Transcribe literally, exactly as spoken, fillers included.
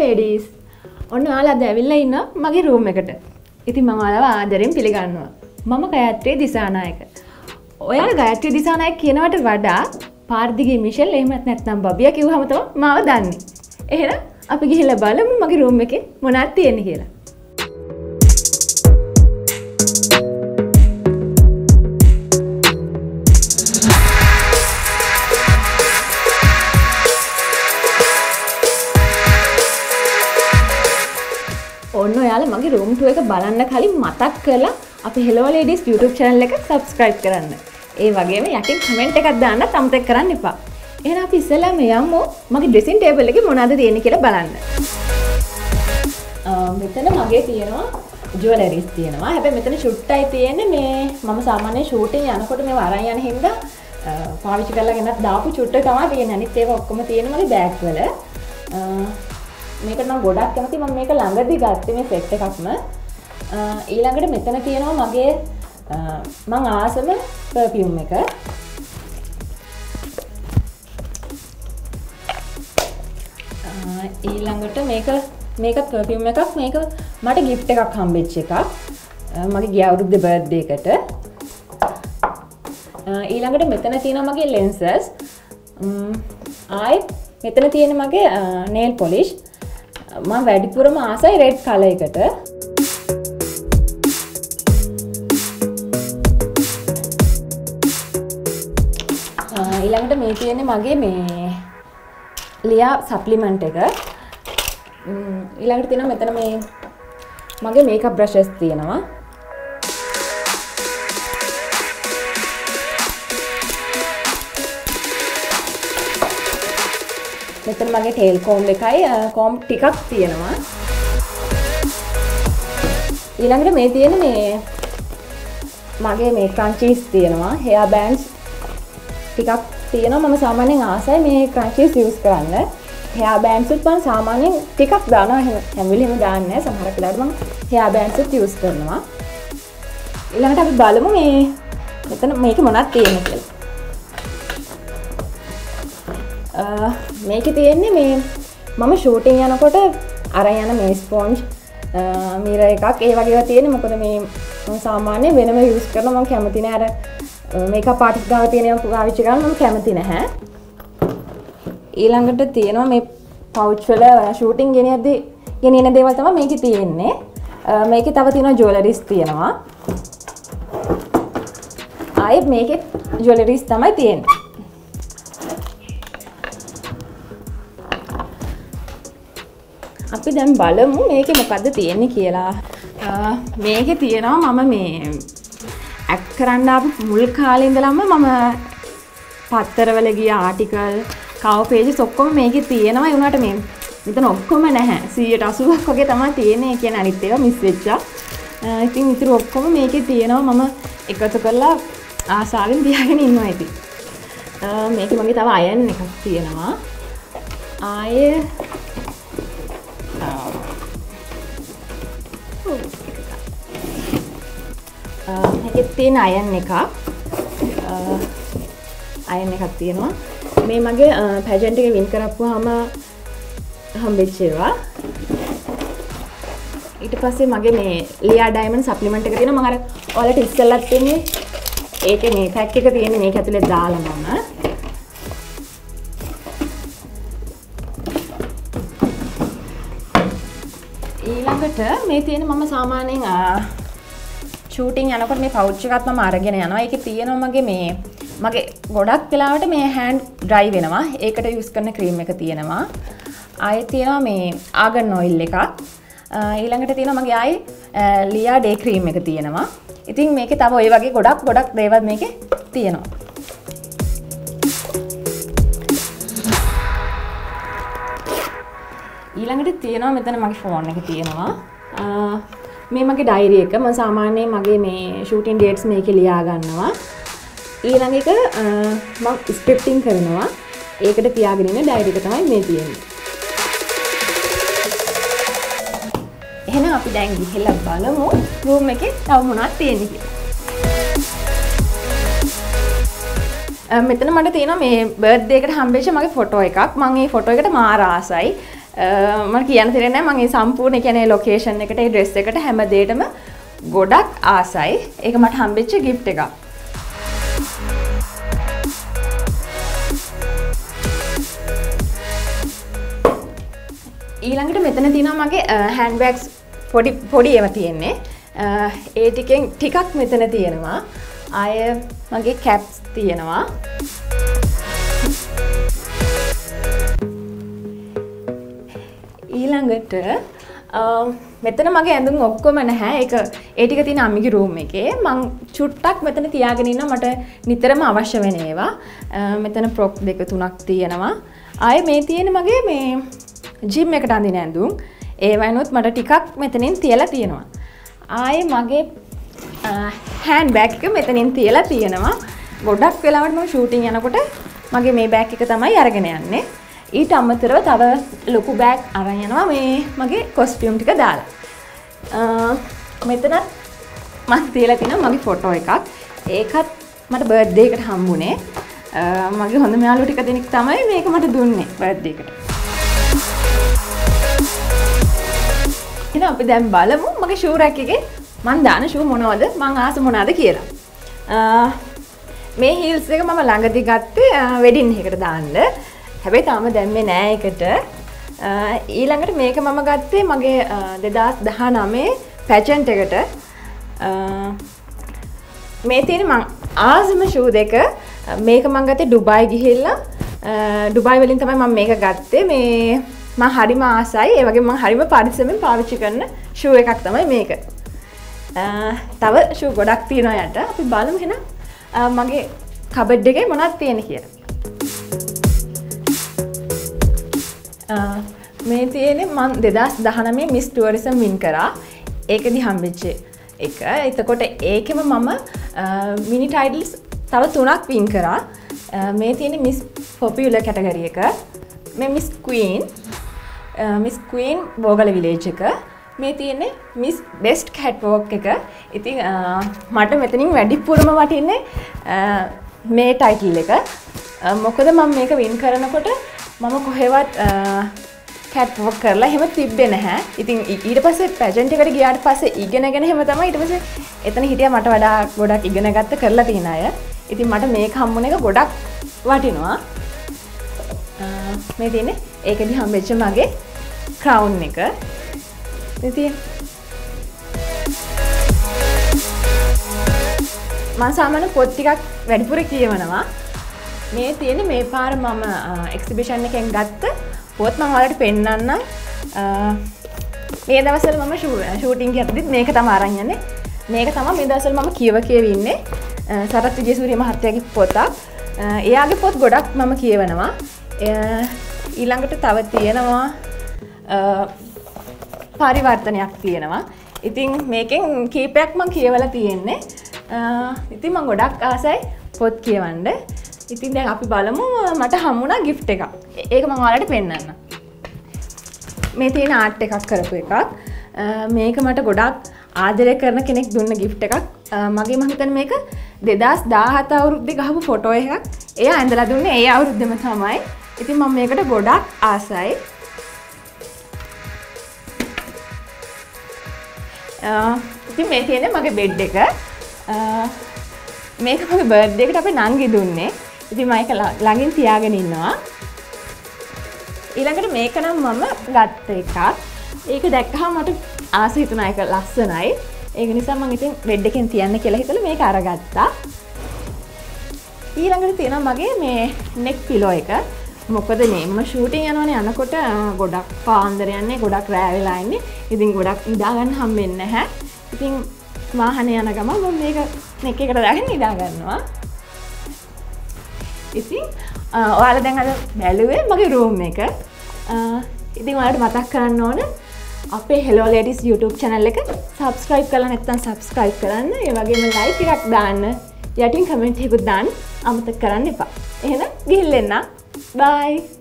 ladies. ඔන්න ඔයාලා අද ඇවිල්ලා ඉන්නවා මගේ room එකට. ඉතින් මම ඔයාලව ආදරෙන් පිළිගන්නවා. මම ගයත්‍රි දිසානායක. ඔයාලා ගයත්‍රි දිසානායක කියනවට වඩා පාර දිගේ මිෂෙල් එහෙමත් නැත්නම් බබියා කිව්වම තමයි මාව දන්නේ. එහෙනම් අපි ගිහිල්ලා බලමු මගේ room එකේ මොනවද තියෙන්නේ කියලා. ඔන්න ඔයාලා මගේ room tour එක බලන්න කලින් මතක් කරලා අපේ Hello Ladies YouTube channel එක subscribe කරන්න. ඒ වගේම යටින් comment එකක් දාන්න අමතක කරන්න එපා. එහෙනම් අපි ඉස්සෙල්ලාම යමු මගේ dressing table එකේ මොනවද තියෙන්නේ කියලා බලන්න. මෙතන මගේ තියෙනවා jewelries තියෙනවා. හැබැයි මෙතන චුට්ටයි තියෙන්නේ මේ මම සාමාන්‍ය shooting යනකොට මේව අරන් යන හින්දා පාවිච්චි කරලා ගෙනත් දාපු චුට්ට තමයි තියෙන්නේ. අනිත් ඒවා ඔක්කොම තියෙන මගේ bag වල. මේක නම් ගොඩක් කැමති මම මේක ළඟදී ගත්තේ මේ සෙට් එකක්ම ඊළඟට මෙතන තියෙනවා මගේ මම ආසම perfume එක ඊළඟට මේක මේක perfume එකක් මේක මට gift එකක් හම්බෙච්ච එකක් මගේ ගිය අවුරුද්දේ birthday එකට ඊළඟට මෙතන තියෙනවා මගේ lenses ආයි මෙතන තියෙන මගේ nail polish මම වැඩිපුරම ආසයි රෙඩ් කලර් එකට. ඊළඟට මේ තියෙන්නේ මගේ මේ ලියා සප්ලිමන්ට් එක. ඊළඟට තියෙනවා මෙතන මේ මගේ මේකප් බ්‍රෂස් තියෙනවා. මෙතන මගේ ටේල් කෝම්බ් එකයි කෝම්බ් ටිකක් තියෙනවා. ඊළඟට මේ තියෙන මේ මගේ මේ ක්‍රන්චීස් තියෙනවා. හෙයා බෑන්ඩ්ස් ටිකක් තියෙනවා. මම සාමාන්‍යයෙන් ආසයි මේ ක්‍රන්චීස් යූස් කරන්න. හෙයා බෑන්ඩ්ස් උත් මම සාමාන්‍යයෙන් ටිකක් දානවා. හැම වෙලෙම දාන්නේ නැහැ. සමහර වෙලාවට මම හෙයා බෑන්ඩ්ස් උත් යූස් කරනවා. ඊළඟට අපි බලමු මේ මෙතන මේක මොනවද තියෙන්නේ කියලා. මේක තියෙන්නේ මේ මම ෂූටින් යනකොට අරන් යන මේ ස්පොන්ජ් මිරර් එකක් ඒ වගේ ඒවා තියෙන්නේ මොකද මේ මම සාමාන්‍ය වෙනම යූස් කරනවා මම කැමති නෑ අර මේකප් ආටිස්ට් ගාව තියෙන ඒවා පාවිච්චි කරන්න මම කැමති නැහැ ඊළඟට තියෙනවා මේ පවුච් වල ෂූටින් ගෙනියද්දී ගෙනියන දේවල් තමයි මේකේ තියෙන්නේ මේකේ තව තියෙනවා ජුවලරිස් තියෙනවා ආයෙත් මේකේ ජුවලරිස් තමයි තියෙන්නේ අපි දැන් බලමු මේකේ මොකද්ද තියෙන්නේ කියලා. මේකේ තියෙනවා මම මේ ඇක්ට් කරන්න ආපු මුල් කාලේ ඉඳලම මම පත්තරවල ගිය ආටිකල්, කවර් පේජස් ඔක්කොම මේකේ තියෙනවා. ඒ වුණාට මේ මෙතන ඔක්කොම නැහැ. සීයට අසූවක් වගේ තමයි තියෙන්නේ. ඒ කියන්නේ අනිත් ඒවා මිස් වෙච්චා. ඉතින් ඉතින් ඔක්කොම මේකේ තියෙනවා. මම එකතු කරලා ආසාවෙන් තියාගෙන ඉන්නවා ඉතින්. මේකේ මගේ තව අයන් එකක් තියෙනවා. ආයේ මේකේ තියෙන අයන් එකක් අයන් එකක් තියෙනවා මේ මගේ පැජන්ට් එකේ වින් කරපුවාම හම්බෙච්ච ඒවා ඊට පස්සේ මගේ මේ ලියා ඩයමන්ඩ් සප්ලිමන්ට් එක තියෙනවා මම අර ඔයාලට ඉස්සෙල්ලත් තියෙන්නේ ඒකේ මේ පැක් එක තියෙන්නේ මේක ඇතුලේ දාලා මම ඊළඟට මේ තියෙන මම සාමාන්‍යයෙන් ෂූටින් යනකොට මේ පවුච් එකත් මම අරගෙන යනවා. ඒකේ තියෙනවා මගේ මේ මගේ ගොඩක් වෙලාවට මේ හෑන්ඩ් ඩ්‍රයි වෙනවා. ඒකට යූස් කරන ක්‍රීම් එක තියෙනවා. ආයෙත් තියෙනවා මේ ආගන් ඔයිල් එකක්. ඊළඟට තියෙනවා මගේ ආයේ ලියා ඩේ ක්‍රීම් එක තියෙනවා. ඉතින් මේකේ තව ওই වගේ ගොඩක් ගොඩක් දේවල් මේකේ තියෙනවා. ඊළඟට තියෙනවා මෙතන මගේ ෆෝන් එක තියෙනවා. මේ මගේ ඩයරි එක මම සාමාන්‍යයෙන් මගේ මේ ෂූටින් ඩේට්ස් මේකේ ලියා ගන්නවා. ඊළඟ එක මම ස්ක්‍රිප්ටින් කරනවා. ඒකට තියාගෙන ඉන්න ඩයරි එක තමයි මේ තියෙන්නේ. එහෙනම් අපි දැන් ගිහිල්ලා බලමු රූම් එකේ තව මොනවද තියෙන්නේ කියලා. මෙතන මට තියෙනවා මේ බර්ත්ඩේ එකට හම්බෙච්ච මගේ ෆොටෝ එකක්. මම මේ ෆොටෝ එකට මාර ආසයි. මම කියන්න දෙන්නේ නැහැ මම මේ සම්පූර්ණ කියන්නේ ලොකේෂන් එකට ඒ ඩ්‍රෙස් එකට හැම දෙයකම ගොඩක් ආසයි. ඒක මට හම්බෙච්ච gift එකක්. ඊළඟට මෙතන තියෙනවා මගේ hand bags පොඩි පොඩි ඒවා තියෙන්නේ. ඒ ටිකෙන් ටිකක් මෙතන තියෙනවා. ආය මගේ caps තියෙනවා. ඊළඟට මෙතන මගේ ඇඳුම් ඔක්කොම නැහැ. ඒක ඒ ටික තියෙන අම්මිගේ room එකේ. මං චුට්ටක් මෙතන තියාගෙන ඉන්නවා මට නිතරම අවශ්‍ය වෙන ඒවා. මෙතන frock දෙක තුනක් තියෙනවා. ආයේ මේ තියෙන මගේ මේ gym එකට අඳින ඇඳුම්. ඒ වයින්ොත් මට ටිකක් මෙතනින් තියලා තියෙනවා. ආයේ මගේ hand bag එක මෙතනින් තියලා තියෙනවා. ගොඩක් වෙලාවට මම shooting යනකොට මගේ මේ bag එක තමයි අරගෙන යන්නේ. ඊට අමතරව තව ලොකු බෑග් අරන් යනවා මේ මගේ කොස්ටියුම් ටික දාලා. මෙතන මම තියලා තියෙනවා මගේ ෆොටෝ එකක්. ඒකත් මට බර්ත්ඩේ එකට හම්බුනේ. මගේ හොඳම යාළුවෝ ටික දෙනෙක් තමයි මේක මට දුන්නේ බර්ත්ඩේ එකට. එහෙනම් අපි දැන් බලමු මගේ ෂූ රැක් එකේ මම දාන ෂූ මොනවද මම ආස මොනවද කියලා. මේ හීල්ස් එක මම ළඟදී ගත්තේ වෙඩින් එකකට දාන්න. හැබැයි තාම දැම්මේ නෑ එකට. ඊළඟට මේක මම ගත්තේ මගේ දෙදාස් දහනවයේ පැජන්ට් එකට. මේ තියෙන මං ආසම ෂූ දෙක. මේක මං ගත්තේ ඩුබායි ගිහිල්ලා. ඩුබායි වලින් තමයි මම මේක ගත්තේ. මේ මම හරිම ආසයි. ඒ වගේම මම හරිම පරිස්සමෙන් පාවිච්චි කරන ෂූ එකක් තමයි මේක. තව ෂූ ගොඩක් තියෙනවා යට. අපි බලමු එහෙනම් මගේ කබඩ් එකේ මොනවද තියෙන්නේ කියලා. මේ තියෙන්නේ මම දෙදාස් දහනවයේ මිස් ටුවරිසම් වින් කරා. ඒකෙදි හම්බෙච්ච එක. එතකොට ඒකෙම මම මිනි ටයිටල්ස් තව තුනක් වින් කරා. මේ තියෙන්නේ මිස් පොපියුලර් කැටගරි එක. මේ miss queen miss queen Bogala village එක. මේ තියෙන්නේ මිස් බෙස්ට් කැට්වොක් එක. ඉතින් මට මෙතනින් වැඩිපුරම වටින්නේ මේ ටයිටල් එක. මොකද මම මේක වින් කරනකොට මම කොහෙවත් කැට් වොක් කරලා එහෙම තිබ්බේ නැහැ. ඉතින් ඊට පස්සේ පැජන්ට් එකට ගියාට පස්සේ ඉගෙනගෙන එහෙම තමයි ඊට පස්සේ එතන හිටියා මට වඩා ගොඩක් ඉගෙන ගත්ත කරලා තියෙන අය. ඉතින් මට මේක හම්බුන එක ගොඩක් වටිනවා. මේ තියෙන්නේ ඒකෙදි හම්බෙච්ච මගේ ක්‍රවුන් එක. ඉතින් මම සාමාන්‍ය පොත් ටිකක් වැඩිපුර කියවනවා. මේ තියෙන්නේ මේ පාර මම එක්සිබිෂන් එකෙන් ගත්ත පොත් මම ඔයාලට පෙන්නන්නම්. මේ දවස්වල මම ෂූටින් කරද්දිත් මේක තමයි අරන් යන්නේ. මේක තමයි මේ දවස්වල මම කියව කියව ඉන්නේ. සරත් විජේසූරිය මහත්තයාගේ පොතක්. එයාගේ පොත් ගොඩක් මම කියවනවා. ඊළඟට තව තියෙනවා පරිවර්තනයක් තියෙනවා. ඉතින් මේකෙන් කීපයක් මම කියවලා තියෙන්නේ. ඉතින් මම ගොඩක් ආසයි පොත් කියවන්න. ඉතින් දැන් අපි බලමු මට හම්බුණා gift එකක්. ඒක මම ඔයාලට පෙන්නන්නම්. මේ තියෙන ආර්ට් එකක් කරපු එකක්. මේක මට ගොඩක් ආදරය කරන කෙනෙක් දුන්න gift එකක්. මගේ මම හිතන්නේ මේක දෙදාස් දාහත අවුරුද්දේ ගහපු ෆොටෝ එකක්. එයා ඇඳලා දුන්නේ ඒ අවුරුද්දෙම තමයි. ඉතින් මම මේකට ගොඩක් ආසයි. ඉතින් මේ තියෙන්නේ මගේ බෙඩ් එක. මේක මගේ බර්ත්ඩේ එකට අපේ නංගි දුන්නේ. ඉතින් මම ඒක ළඟින් තියාගෙන ඉන්නවා. ඊළඟට මේක නම් මම ගත්ත එකක්. ඒක දැක්කහම මට ආස හිතුණා ඒක ලස්සනයි. ඒක නිසා මම ඉතින් බෙඩ් එකෙන් තියන්න කියලා හිතලා මේක අරගත්තා. ඊළඟට තියෙනවා මගේ මේ නෙක් පිලෝ එක. මොකද මේ මම ෂූටින් යනවනේ යනකොට ගොඩක් පාන්දර යන්නේ ගොඩක් රෑ වෙලා ඉන්නේ. ඉතින් ගොඩක් නිදා ගන්න හම්බෙන්නේ නැහැ. ඉතින් වාහනේ යන ගමන් මම මේක නෙක් එකට දාගෙන නිදා ගන්නවා. ඉතින් ඔයාලා දැන් අද බැලුවේ මගේ රූම් එක. ඉතින් ඔයාලට මතක් කරන්න ඕන අපේ Hello Ladies YouTube channel එක subscribe කරලා නැත්නම් subscribe කරන්න. ඒ වගේම like එකක් දාන්න. යටින් comment එකකුත් දාන්න අමතක කරන්න එපා. එහෙනම් ගිහින් එන්න. Bye.